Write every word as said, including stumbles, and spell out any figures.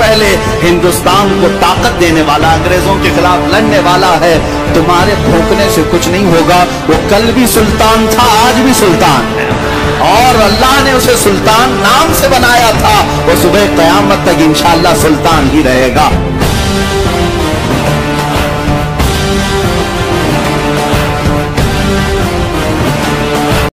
पहले हिंदुस्तान को ताकत देने वाला, अंग्रेजों के खिलाफ लड़ने वाला है। तुम्हारे भूखने से कुछ नहीं होगा। वो कल भी सुल्तान था, आज भी सुल्तान है, और अल्लाह ने उसे सुल्तान नाम से बनाया था। वो सुबह क़यामत तक इंशाअल्लाह सुल्तान ही रहेगा।